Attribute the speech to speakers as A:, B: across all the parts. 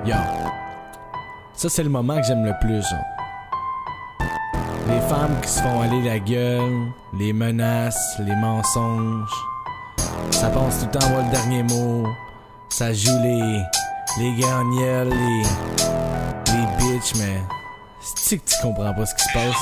A: Yo, ça c'est le moment que j'aime le plus. Les femmes qui se font aller la gueule, les menaces, les mensonges. Ça pense tout le temps à le dernier mot. Ça joue les gagnelles, les bitches, mais c'est-tu que tu comprends pas ce qui se passe?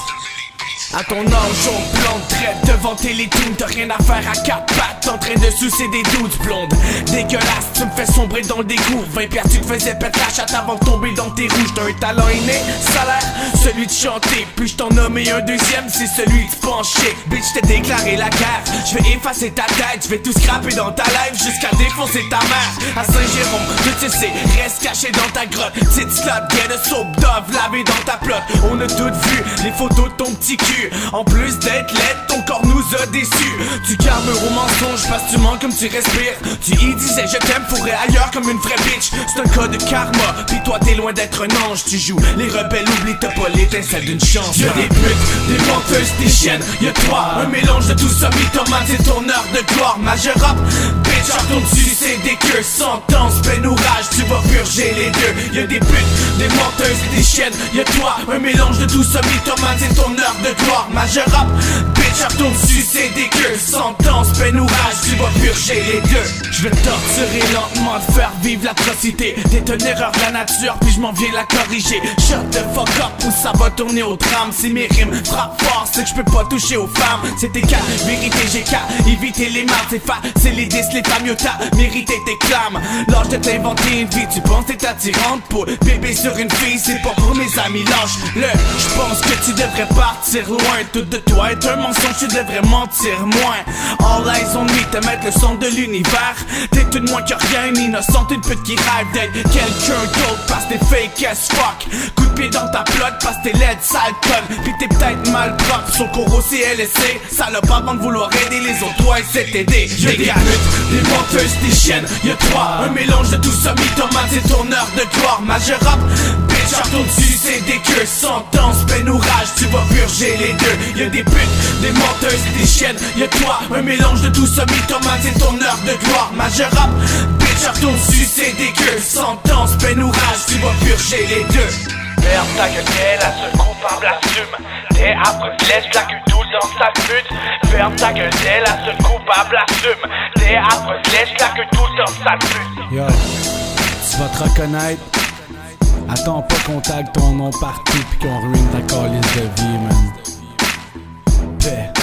B: À ton âge, on plante traite devant Télétoon. T'as rien à faire à quatre pattes, en train de sucer des doutes blondes. Dégueulasse, tu me fais sombrer dans le dégoût. 20 pierres, tu te faisais pète la chatte avant de tomber dans tes rouges. T'as un talent inné, salaire, celui de chanter. Puis je t'en nommé un deuxième, c'est celui de pencher. Bitch, t'ai déclaré la guerre. Je vais effacer ta tête, je vais tout scraper dans ta life jusqu'à défoncer ta mère. À Saint-Jérôme, tout cessé, reste caché dans ta grotte. Petite slot, get a soap dove, lavé dans ta plotte. On a tout vu, les photos de ton petit cul. En plus d'être laide, ton corps nous a déçus. Tu carbures au mensonge parce que tu mens comme tu respires. Tu y disais je t'aime, fourré ailleurs comme une vraie bitch. C'est un cas de karma, pis toi t'es loin d'être un ange. Tu joues les rebelles, oublie t'as pas l'étincelle d'une chance. Y'a des putes, des menteuses, des chiennes, y'a toi. Un mélange de tout ça, mythomane, c'est ton heure de gloire. Majeur rap, bitch, retourne dessus, c'est des queues. Sentence, peine ou rage, tu vas purger les deux. Y'a des putes, des menteuses, des chiennes, y'a toi. Un mélange de tout ça, mythomane, c'est ton heure de gloire. Majeur rap, bitch, retourne dessus, c'est des queues. Sentence, peine ou rage, tu vas purger les deux. Je vais te torturer lentement, te faire vivre l'atrocité. T'es une erreur de la nature, puis je m'en viens la corriger. Shut the fuck up ou ça va tourner au drame. Si mes rimes frappent fort, c'est que je peux pas toucher aux femmes. C'est tes cas, vérité, j'ai qu'à éviter les marques. C'est facile, les 10, les femmes, yo t'as mérité tes clames. L'âge de t'inventer une vie, tu penses t'es attirante pour bébé sur une fille, c'est pas pour mes amis lâches-le. Je pense que tu devrais partir loin. Tout de toi est un mensonge, tu devrais mentir moins. All eyes on me, te mettre le son de l'univers. T'es une moins que rien, une innocente, une pute qui rêve d'être quelqu'un d'autre parce que t'es fake as fuck. Coup de pied dans ta plotte parce que t'es laide, sale conne. Pis t'es peut-être mal propre, son coro CLSC. Salope avant de vouloir aider les autres, toi et c'est t'aider. Y'a des putes, des menteuses, des chiennes, y'a toi. Un mélange de tout ça, mythomane, c'est ton heure de gloire. Majeur rap, bitch, retourne dessus, c'est des queues. Sentence, peine ou rage, tu vas purger les deux. Y'a des putes, des menteuses, des chiennes, y'a toi. Un mélange de tout ça, mythomane, c'est ton heure de gloire. Majeur rap, bitch, retourne dessus, c'est des queues. Sentence, peine ou rage, tu vas purger les deux.
C: Ferme ta gueule, t'es la seule coupable, assume. T'es affreuse, laisse la queue tout dans sa pute. Ferme ta gueule, t'es la seule coupable, assume. T'es affreuse, laisse la queue tout dans sa pute.
A: Yo, tu vas te reconnaître. Attends pas qu'on tag ton nom partout pis qu'on ruine ta calice de vie, man. Paix.